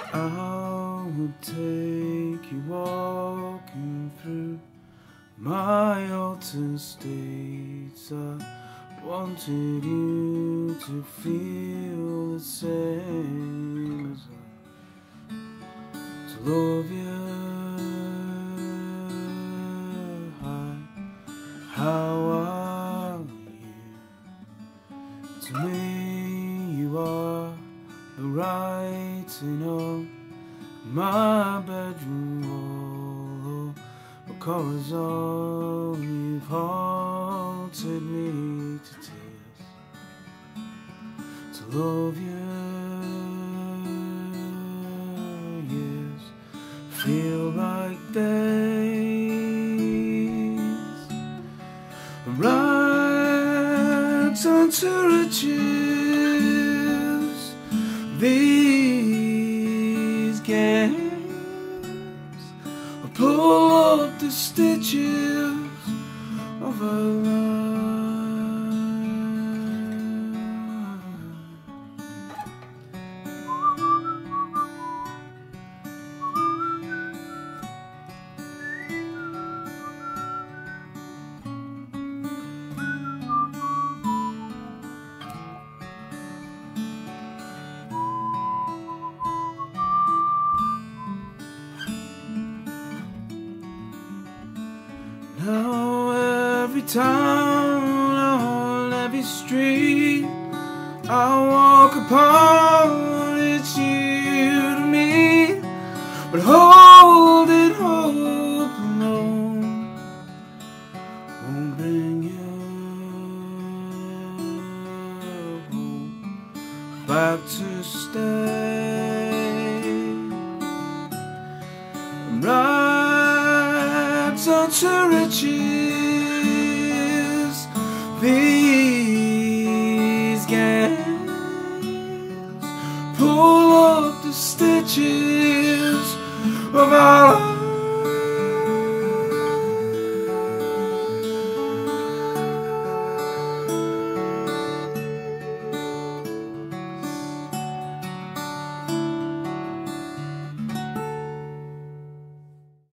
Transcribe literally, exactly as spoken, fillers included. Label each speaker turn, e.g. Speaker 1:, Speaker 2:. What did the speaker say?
Speaker 1: I would take you walking through my altered states. I wanted you to feel the same as I, to love you. Hi, how are you? To me you are the writing on my bedroom wall, a corazon. You've haunted me to tears. To love you, years feel like days. Rags onto riches, these games will pull up the stitches of our life. Now every town, on every street I walk upon, it's you to me. But holding hope alone won't bring you home, back to stay. I'm rags onto riches,